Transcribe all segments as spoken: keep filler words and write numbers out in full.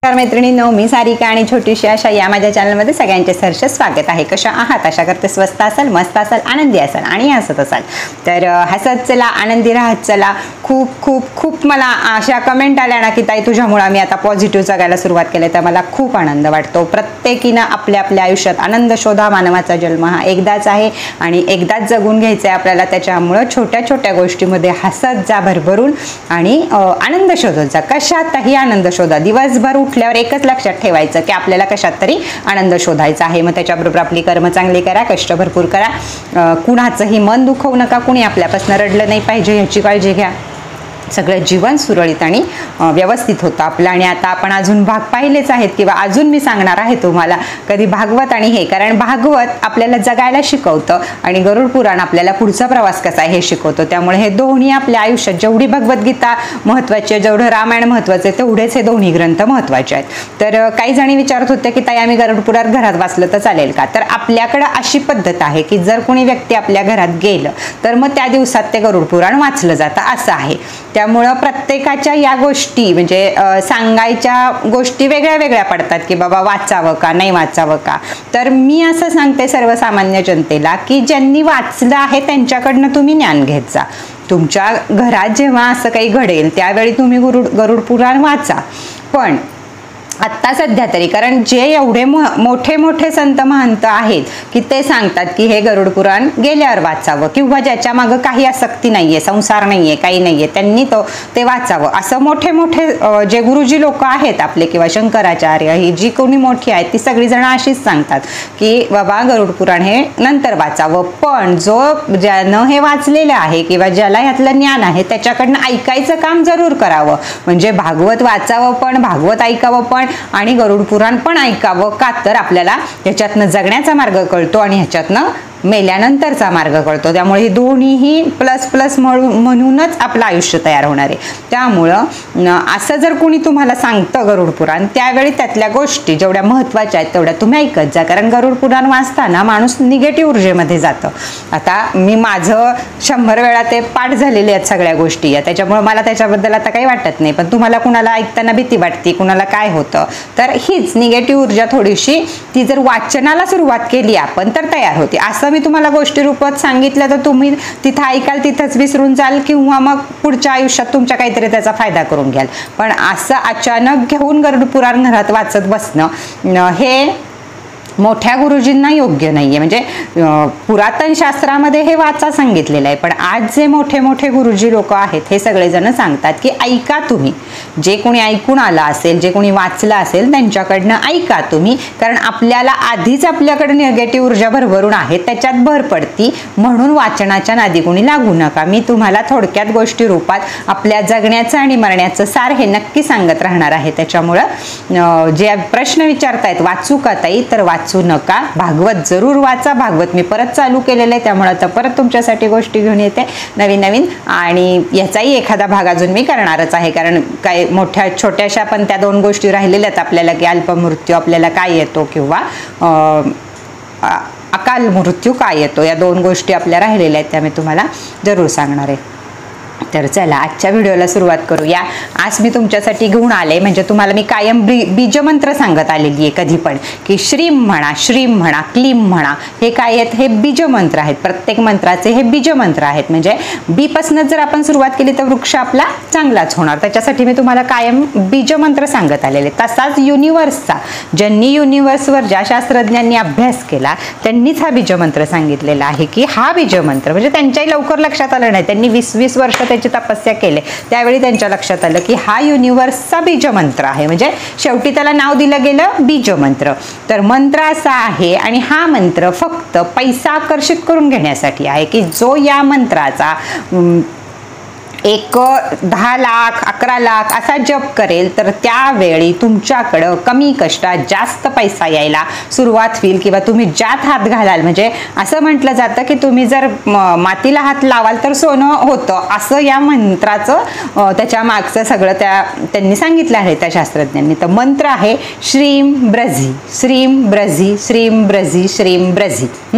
मैत्रिणींनो, मी सारिका आणि छोटीशी आशा या माझ्या चॅनलमध्ये सगळ्यांचे सहर्ष स्वागत आहे. कशा आहात? आशा करते स्वस्त असाल, मस्त असाल, आनंदी असाल आणि हसत असाल. तर हसत चला, आनंदी राहत चला. खूप खूप खूप मला अशा कमेंट आल्या ना की ताई तुझ्यामुळे मी आता पॉझिटिव्ह जगायला सुरुवात केली, तर मला खूप आनंद वाटतो. प्रत्येकीनं आपल्या आपल्या आयुष्यात आनंद शोधा. मानवाचा जन्म हा एकदाच आहे आणि एकदाच जगून घ्यायचं आहे आपल्याला. त्याच्यामुळं छोट्या छोट्या गोष्टीमध्ये हसत जा भरभरून आणि आनंद शोधत जा. कशातही आनंद शोधा. दिवसभर उठल्यावर एकच लक्षात ठेवायचं की आपल्याला कशात तरी आनंद शोधायचा आहे. मग त्याच्याबरोबर आपली कर्म चांगली करा, कष्ट भरपूर करा, कुणाचंही मन दुखवू नका, कुणी आपल्यापासून रडलं नाही पाहिजे ह्याची काळजी घ्या. सगळं जीवन सुरळीत आणि व्यवस्थित होतं आपलं. आणि आता आपण अजून भाग पाहिलेच आहेत किंवा अजून मी सांगणार आहे तुम्हाला कधी भागवत आणि हे, कारण भागवत आपल्याला जगायला शिकवतं आणि गरुड पुराण आपल्याला पुढचा प्रवास कसा आहे हे शिकवतं. त्यामुळे हे दोन्ही आपल्या आयुष्यात, जेवढी भगवद्गीता महत्त्वाची आहे, जेवढं रामायण महत्त्वाचं आहे, तेवढेच हे दोन्ही ग्रंथ महत्त्वाचे आहेत. तर काही जणी विचारत होते की ताई आम्ही गरुड पुराण घरात वाचलं तर चालेल का? तर आपल्याकडं अशी पद्धत आहे की जर कोणी व्यक्ती आपल्या घरात गेलं तर मग त्या दिवसात ते गरुड पुराण वाचलं जातं असं आहे. त्यामुळं प्रत्येकाच्या या गोष्टी म्हणजे सांगायच्या गोष्टी वेगळ्या वेगळ्या पडतात की बाबा वाचावं का नाही वाचावं का. तर मी असं सांगते सर्वसामान्य जनतेला की ज्यांनी वाचलं आहे त्यांच्याकडनं तुम्ही ज्ञान घेत जा. तुमच्या घरात जेव्हा असं काही घडेल त्यावेळी तुम्ही गरुड गरुड पुराण वाचा. पण आत्ता सध्या तरी, कारण जे एवढे मोठे मोठे संत महंत आहेत की ते सांगतात की हे गरुड पुराण गेल्यावर वाचावं किंवा ज्याच्या मागं काही आसक्ती नाहीये, संसार नाहीये, काही नाहीये, त्यांनी तो ते वाचावं. असं मोठे मोठे जे गुरुजी लोक आहेत आपले किंवा शंकराचार्य ही जी कोणी मोठी आहेत ती सगळीजण अशीच सांगतात की बाबा गरुड पुराण हे नंतर वाचावं. पण जो ज्यानं हे वाचलेलं आहे किंवा ज्याला ह्यातलं ज्ञान आहे त्याच्याकडनं ऐकायचं काम जरूर करावं. म्हणजे भागवत वाचावं पण, भागवत ऐकावं पण आणि गरुड पुराण पण ऐकावं. का तर आपल्याला ह्याच्यातनं जगण्याचा मार्ग कळतो आणि ह्याच्यातनं मेल्यानंतरचा मार्ग कळतो. त्यामुळे हे दोन्हीही प्लस प्लस म्हणूनच आपलं आयुष्य तयार होणार आहे. त्यामुळं असं जर कोणी तुम्हाला सांगतं गरुड पुराण, त्यावेळी त्यातल्या गोष्टी जेवढ्या महत्त्वाच्या आहेत तेवढ्या तुम्ही ऐकत जा. कारण गरुड पुराण वाचताना माणूस निगेटिव्ह ऊर्जेमध्ये जातं. आता मी माझं शंभर वेळा ते पाठ झालेले आहेत सगळ्या गोष्टी या, त्याच्यामुळे मला त्याच्याबद्दल आता काही वाटत नाही. पण तुम्हाला कुणाला ऐकताना भीती वाटते, कुणाला काय होतं, तर हीच निगेटिव्ह ऊर्जा थोडीशी ती जर वाचनाला सुरुवात केली आपण तर तयार होते. असं मी तुम्हाला गोष्टी रूपात सांगितलं तर तुम्ही तिथं ऐकाल, तिथंच विसरून जाल किंवा मग पुढच्या आयुष्यात तुमच्या काहीतरी त्याचा फायदा करून घ्याल. पण असं अचानक घेऊन गरुड पुराण घरात वाचत बसणं हे मोठ्या गुरुजींना योग्य नाहीये. म्हणजे पुरातन शास्त्रामध्ये हे वाचा सांगितलेलं आहे, पण आज जे मोठे मोठे गुरुजी लोक आहेत हे सगळेजण सांगतात की ऐका तुम्ही. जे कोणी ऐकून आला असेल, जे कोणी वाचलं असेल त्यांच्याकडनं ऐका तुम्ही. कारण आपल्याला आधीच आपल्याकडे निगेटिव्ह ऊर्जा भरभरून आहे, त्याच्यात भर पडती, म्हणून वाचनाच्या नादी कोणी लागू नका. मी तुम्हाला थोडक्यात गोष्टी रूपात आपल्या जगण्याचं आणि मरण्याचं सार हे नक्की सांगत राहणार आहे. त्याच्यामुळं जे प्रश्न विचारतायत वाचू का ताई, तर वाच नका. भागवत जरूर वाचा. भागवत मी परत चालू केलेलं आहे, त्यामुळे आता परत तुमच्यासाठी गोष्टी घेऊन येते नवीन नवीन. आणि याचाही एखादा भाग अजून मी करणारच आहे, कारण काही मोठ्या छोट्याशा पण त्या दोन गोष्टी राहिलेल्या आहेत आपल्याला की अल्पमृत्यू आपल्याला काय येतो किंवा अकाल मृत्यू काय येतो, या दोन गोष्टी आपल्या राहिलेल्या आहेत त्या मी तुम्हाला जरूर सांगणार आहे. तर चला आजच्या व्हिडिओला सुरुवात करूया. आज मी तुमच्यासाठी घेऊन आले, म्हणजे तुम्हाला मी कायम बी बीजमंत्र सांगत आलेली आहे कधी पण की श्रीम म्हणा, श्रीम म्हणा, क्लीम म्हणा. हे काय आहेत? हे बीजमंत्र आहेत. प्रत्येक मंत्राचे हे बीजमंत्र आहेत. म्हणजे बीपासूनच जर आपण सुरुवात केली तर वृक्ष आपला चांगलाच होणार. त्याच्यासाठी मी तुम्हाला कायम बीजमंत्र सांगत आलेले. तसाच युनिवर्सचा, ज्यांनी युनिवर्सवर ज्या शास्त्रज्ञांनी अभ्यास केला त्यांनीच हा बीजमंत्र सांगितलेला आहे की हा बीजमंत्र, म्हणजे त्यांच्याही लवकर लक्षात आलं नाही, त्यांनी वीस वीस वर्ष त्याची तपस्या केले, त्यावेळी त्यांच्या लक्षात आलं की हा युनिवर्सचा बीजमंत्र आहे. म्हणजे शेवटी त्याला नाव दिलं गेलं बीजमंत्र. तर मंत्र असा आहे आणि हा मंत्र फक्त पैसा आकर्षित करून घेण्यासाठी आहे की जो या मंत्राचा एक दहा लाख अकरा लाख असा जप करेल तर त्यावेळी तुमच्याकडं कमी कष्टात जास्त पैसा यायला सुरुवात होईल किंवा तुम्ही ज्यात हात घालाल, म्हणजे असं म्हटलं जातं की तुम्ही जर मातीला हात लावाल तर सोनं होतं, असं या मंत्राचं त्याच्या मागचं सगळं त्या त्यांनी सांगितलं आहे त्या शास्त्रज्ञांनी. तर मंत्र आहे श्रीम ब्रझी, श्रीम ब्रझी, श्रीम ब्रझी, श्रीम ब्रझी.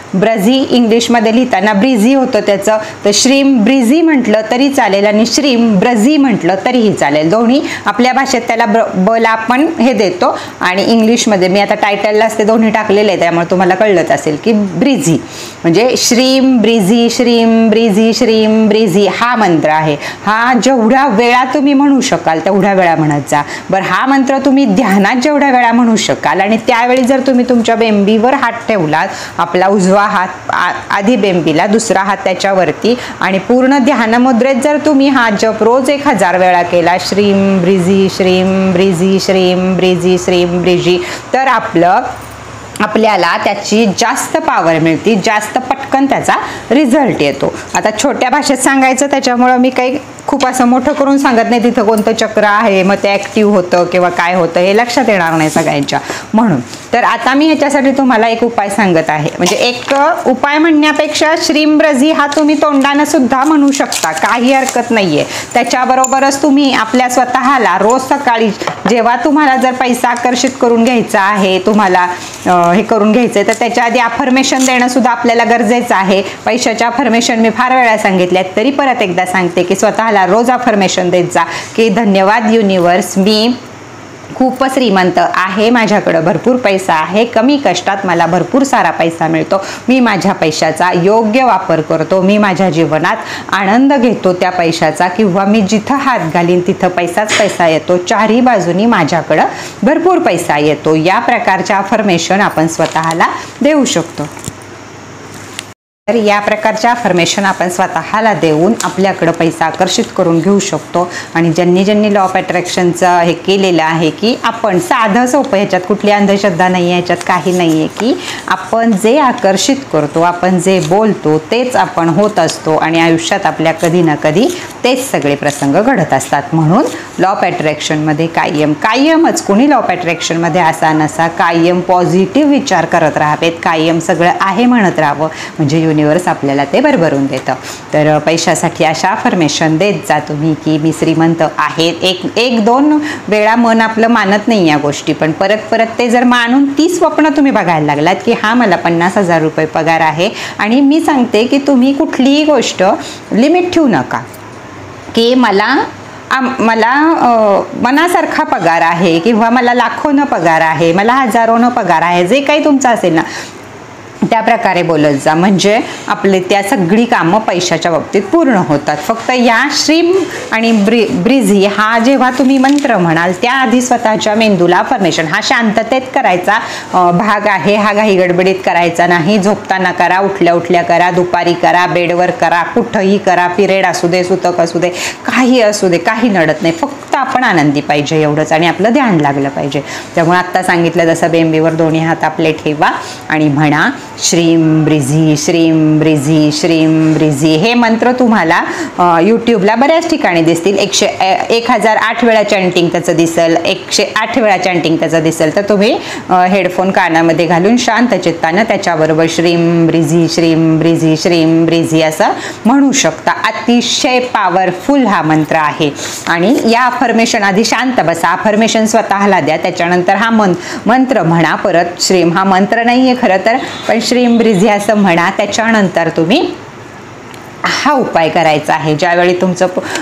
ब्रझी इंग्लिशमध्ये लिहिताना ब्रिझी होतं त्याचं, तर श्रीम ब्रिझी म्हटलं तरी चालेल आणि श्रीम ब्रझी म्हटलं तरीही चालेल. दोन्ही आपल्या भाषेत त्याला ब बला आपण हे देतो आणि इंग्लिशमध्ये मी आता टायटललाच ते दोन्ही टाकलेले आहे त्यामुळे तुम्हाला कळलंच असेल की ब्रिझी म्हणजे श्रीम ब्रिझी श्रीम ब्रिझी श्रीम ब्रिझी हा मंत्र आहे. हा जेवढ्या वेळा तुम्ही म्हणू शकाल तेवढ्या वेळा म्हणत जा. बरं, हा मंत्र तुम्ही ध्यानात जेवढ्या वेळा म्हणू शकाल आणि त्यावेळी जर तुम्ही तुमच्या बेंबीवर हात ठेवलात, आपला उजवा हात आधी बेंबीला, दुसरा हात त्याच्यावरती आणि पूर्ण ध्यानमुद्रेत जर तुम्ही हा जप रोज एक हजार वेळा केला, श्रीम ब्रिझी श्रीम ब्रिझी श्रीम ब्रिझी श्रीम ब्रिझी, तर आपलं आपल्याला त्याची जास्त पॉवर मिळते, जास्त पटकन त्याचा रिझल्ट येतो. आता छोट्या भाषेत सांगायचं त्याच्यामुळं मी काही खूप असं मोठं करून सांगत नाही तिथं कोणतं चक्र आहे मग ते ॲक्टिव्ह होतं किंवा काय होतं हे लक्षात येणार नाही सगळ्यांच्या, म्हणून. तर आता मी ह्याच्यासाठी तुम्हाला एक उपाय सांगत आहे. म्हणजे एक उपाय म्हणण्यापेक्षा श्रीमब्रझी हा तुम्ही तोंडानं सुद्धा म्हणू शकता, काही हरकत नाहीये. त्याच्याबरोबरच तुम्ही आपल्या स्वतःला रोज सकाळी जेव्हा तुम्हाला जर पैसा आकर्षित करून घ्यायचा आहे, तुम्हाला हे करून घ्यायचंय, तर त्याच्या आधी अफर्मेशन देणं सुद्धा आपल्याला गरजेचं आहे. पैशाच्या अफर्मेशन मी फार वेळा सांगितल्यात, तरी परत एकदा सांगते की स्वतःला रोज अफर्मेशन देत जा की धन्यवाद युनिवर्स, मी खूप श्रीमंत आहे, माझ्याकडे भरपूर पैसा आहे, कमी कष्टात मला भरपूर सारा पैसा मिळतो, मी माझ्या पैशाचा योग्य वापर करतो, मी माझ्या जीवनात आनंद घेतो त्या पैशाचा, किंवा मी जिथं हात घालीन तिथं पैसाच पैसा येतो, चारही बाजूनी माझ्याकडं भरपूर पैसा येतो. या प्रकारच्या अफर्मेशन आपण स्वतःला देऊ शकतो. तर या प्रकारच्या अफर्मेशन आपण स्वतःला देऊन आपल्याकडं पैसा आकर्षित करून घेऊ शकतो. आणि ज्यांनी ज्यांनी लॉ ऑफ अट्रॅक्शनचं हे केलेलं आहे की आपण साधं सोपं, ह्याच्यात कुठली अंधश्रद्धा नाही आहे, ह्याच्यात काही नाही आहे, की आपण जे आकर्षित करतो, आपण जे बोलतो तेच आपण होत असतो आणि आयुष्यात आपल्या कधी ना कधी तेच सगळे प्रसंग घडत असतात. म्हणून लॉ ऑफ अट्रॅक्शनमध्ये कायम कायमच कोणी लॉ ऑफ अट्रॅक्शनमध्ये असा नसा, कायम पॉझिटिव्ह विचार करत राहावेत, कायम सगळं आहे म्हणत राहावं, म्हणजे युनिवर्स आपल्याला ते भरभरून देतं. तर पैशासाठी अशा अफर्मेशन देत जा तुम्ही की मी श्रीमंत आहे. एक एक दोन वेळा मन आपलं मानत नाही या गोष्टी, पण परत परत ते जर मानून ती स्वप्न तुम्ही बघायला लागलात की हा मला पन्नास हजार रुपये पगार आहे, आणि मी सांगते की तुम्ही कुठलीही गोष्ट लिमिट ठेवू नका की मला मला मनासारखा पगार आहे किंवा मला लाखोनं पगार आहे, मला हजारोनं पगार आहे, जे काही तुमचं असेल ना त्या प्रकारे बोलत जा, म्हणजे आपले त्या सगळी कामं पैशाच्या बाबतीत पूर्ण होतात. फक्त या श्रीम आणि ब्रि ब्रिझी हा जेव्हा तुम्ही मंत्र म्हणाल त्याआधी स्वतःच्या मेंदूला अफर्मेशन हा शांततेत करायचा भाग आहे, हा घाई गडबडीत करायचा नाही. झोपताना करा, उठल्या उठल्या करा, दुपारी करा, बेडवर करा, कुठंही करा, पिरियड असू दे, सुतक असू दे, काही असू दे, काही नडत नाही, फक्त आपण आनंदी पाहिजे एवढंच, आणि आपलं ध्यान लागलं पाहिजे. त्यामुळे आत्ता सांगितलं जसं बेंबीवर दोन्ही हात आपले ठेवा आणि म्हणा श्रीम ब्रिझी श्रीम ब्रिझी श्रीम ब्रिझी. हे मंत्र तुम्हाला यूट्यूबला बऱ्याच ठिकाणी दिसतील. एकशे एक हजार आठ वेळा चॅन्टिंग त्याचं दिसेल, एकशे आठ वेळा चॅन्टिंग त्याचं दिसेल, तर तुम्ही हेडफोन कानामध्ये घालून शांत चित्तानं त्याच्याबरोबर श्रीम ब्रिझी श्रीम ब्रिझी श्रीम ब्रिझी असं म्हणू शकता. अतिशय पॉवरफुल हा मंत्र आहे. आणि या अफर्मेशन आधी शांत बसा, अफर्मेशन स्वतःला द्या, त्याच्यानंतर हा मन मंत्र म्हणा. परत श्रीम हा मंत्र नाही आहे खरं तर, पण श्रीम ब्रिझी असं म्हणा. त्याच्यानंतर तुम्ही हा उपाय करायचा आहे. ज्यावेळी तुमचं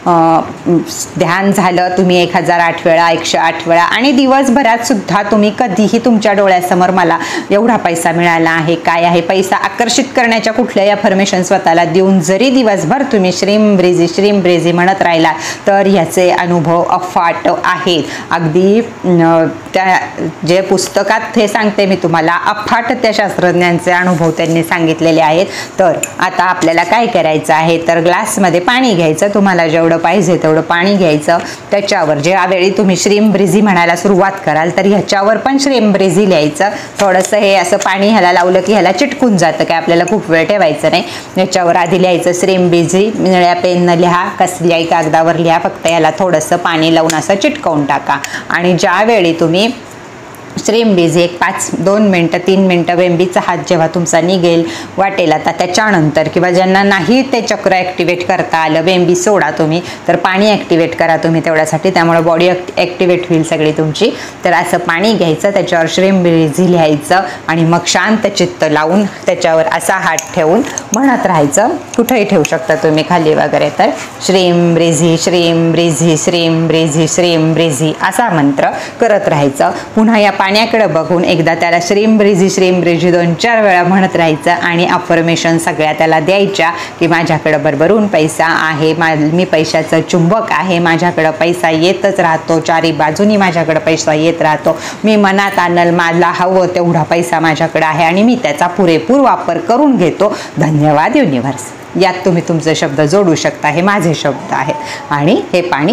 ध्यान झालं, तुम्ही एक हजार आठ वेळा एकशे आठ वेळा आणि दिवसभरात सुद्धा तुम्ही कधीही तुमच्या डोळ्यासमोर मला एवढा पैसा मिळाला आहे, काय आहे, पैसा आकर्षित करण्याच्या कुठल्याही अफर्मेशन स्वतःला देऊन जरी दिवसभर तुम्ही श्रीम ब्रिझी श्रीम ब्रिझी म्हणत राहिला तर ह्याचे अनुभव अफाट आहेत. अगदी त्या जे पुस्तकात हे सांगते मी तुम्हाला, अफाट त्या शास्त्रज्ञांचे अनुभव त्यांनी सांगितलेले आहेत. तर आता आपल्याला काय करायचं आहे, तर ग्लासमध्ये पाणी घ्यायचं, तुम्हाला जेवढं पाहिजे तेवढं पाणी घ्यायचं. त्याच्यावर ज्यावेळी तुम्ही श्रीम ब्रिझी म्हणायला सुरुवात कराल तर ह्याच्यावर पण श्रीम ब्रिझी लिहायचं. थोडंसं हे असं पाणी ह्याला लावलं की ह्याला चिटकून जातं, काय आपल्याला खूप वेळ ठेवायचं नाही. ह्याच्यावर आधी लिहायचं श्रीम ब्रिझी, निळ्या पेननं लिहा, कसल्याही कागदावर लिहा, फक्त ह्याला थोडंसं पाणी लावून असं चिटकवून टाका. आणि ज्यावेळी तुम्ही श्रीम ब्रिझी एक पाच दोन मिनटं तीन मिनटं वेंबीचा हात जेव्हा तुमचा निघेल वाटेल आता त्याच्यानंतर, किंवा ज्यांना नाही ते चक्र ॲक्टिवेट करता आलं, वेंबी सोडा तुम्ही, तर पाणी ॲक्टिवेट करा तुम्ही तेवढ्यासाठी, त्यामुळे बॉडी ॲक्टिवेट होईल सगळी तुमची. तर असं पाणी घ्यायचं, त्याच्यावर श्रीम ब्रिझी लिहायचं आणि मग शांत चित्त लावून त्याच्यावर असा हात ठेवून म्हणत राहायचं. कुठेही ठेवू शकता तुम्ही, खाली वगैरे. तर श्रीम ब्रिझी श्रीम ब्रिझी श्रीम ब्रिझी श्रीम ब्रिझी असा मंत्र करत राहायचं. पुन्हा या पाण्याकडे बघून एकदा त्याला श्रीम ब्रिझी श्रीम ब्रिझी दोन चार वेळा म्हणत राहायचं आणि अफर्मेशन सगळ्या त्याला द्यायच्या की माझ्याकडं भरभरून पैसा आहे, मा मी पैशाचं चुंबक आहे, माझ्याकडं पैसा येतच राहतो, चारी बाजूनी माझ्याकडं पैसा येत राहतो, मी मनात आणल मला हवं तेवढा पैसा माझ्याकडे आहे आणि मी त्याचा पुरेपूर वापर करून घेतो, धन्यवाद युनिव्हर्स. यात तुम्ही तुमचे शब्द जोडू शकता, हे माझे शब्द आहेत. आणि हे पाणी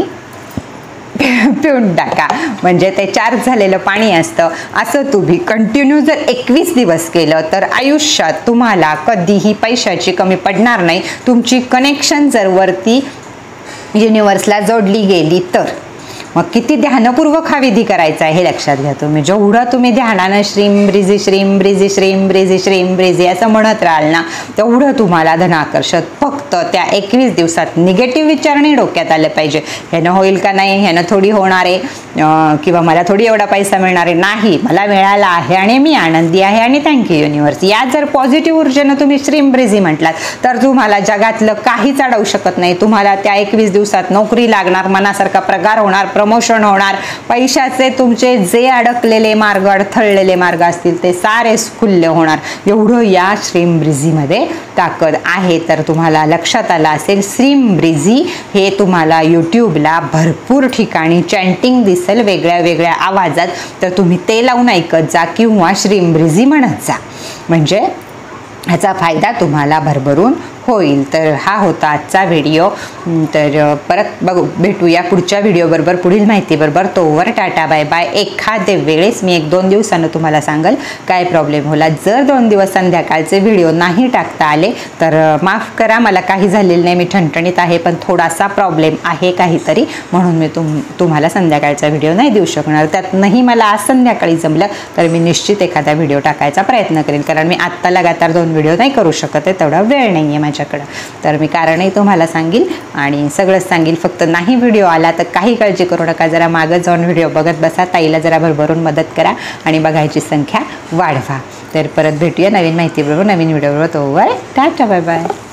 पिऊन टाका, म्हणजे ते चार्ज झालेलं पाणी असतं. असं तुम्ही कंटिन्यू जर एकवीस दिवस केलं तर आयुष्यात तुम्हाला कधीही पैशाची कमी पडणार नाही. तुमची कनेक्शन जर वरती युनिव्हर्सला जोडली गेली तर. मग किती ध्यानपूर्वक हा विधी करायचा आहे हे लक्षात घ्या तुम्ही. जेवढं तुम्ही ध्यानानं श्रीम ब्रिझी श्रीम ब्रिझी श्रीम ब्रिझी श्रीम ब्रिझी असं म्हणत राहाल ना, तेवढं तुम्हाला धनाकर्षक. फक्त त्या एकवीस दिवसात निगेटिव्ह विचार नाही डोक्यात आले पाहिजे, ह्यानं होईल का नाही, ह्यानं थोडी होणार आहे, किंवा मला थोडी एवढा पैसा मिळणार आहे. नाही, मला मिळाला आहे आणि मी आनंदी आहे आणि थँक्यू युनिव्हर्स. या जर पॉझिटिव्ह ऊर्जेनं तुम्ही श्रीम ब्रिझी म्हटलात तर तुम्हाला जगातलं काहीच अडवू शकत नाही. तुम्हाला त्या एकवीस दिवसात नोकरी लागणार, मनासारखा पगार होणार, प्रमोशन होणार, पैशाचे तुमचे जे अडकलेले मार्ग अडथळलेले मार्ग असतील ते सारे खुल्ले होणार. एवढं या श्रीम ब्रिझीमध्ये ताकद आहे. तर तुम्हाला लक्षात आलं असेल, श्रीम ब्रिझी हे तुम्हाला यूट्यूबला भरपूर ठिकाणी चॅन्टिंग दिसेल वेगळ्या वेगळ्या आवाजात, तर तुम्ही ते लावून ऐकत जा किंवा श्रीम ब्रिझी म्हणत जा, म्हणजे ह्याचा फायदा तुम्हाला भरभरून होईल. तर हा होता आजचा व्हिडिओ. तर परत बघू भेटूया पुढच्या व्हिडिओबरोबर, पुढील माहितीबरोबर. तोवर टाटा बाय बाय. एखाद्या वेळेस मी एक दोन दिवसानं तुम्हाला सांगेल काय प्रॉब्लेम होला. जर दोन दिवस संध्याकाळचे व्हिडिओ नाही टाकता आले तर माफ करा, मला काही झालेलं नाही, मी ठणठणीत आहे, पण थोडासा प्रॉब्लेम आहे काहीतरी, म्हणून मी तुम तुम्हाला संध्याकाळचा व्हिडिओ नाही देऊ शकणार. त्यातनंही मला आज संध्याकाळी जमलं तर मी निश्चित एखादा व्हिडिओ टाकायचा प्रयत्न करेन, कारण मी आत्ता लगातार दोन व्हिडिओ नाही करू शकत आहे, तेवढा वेळ नाही आहे माझ्याकडं. तर मी कारणही तुम्हाला सांगेल आणि सगळंच सांगेल. फक्त नाही व्हिडिओ आला तर काही काळजी करू नका, जरा मागं जाऊन व्हिडिओ बघत बसा, ताईला जरा भरभरून मदत करा आणि बघायची संख्या वाढवा. तर परत भेटूया नवीन माहितीबरोबर, नवीन व्हिडिओबरोबर. तोवर टाटा बाय बाय.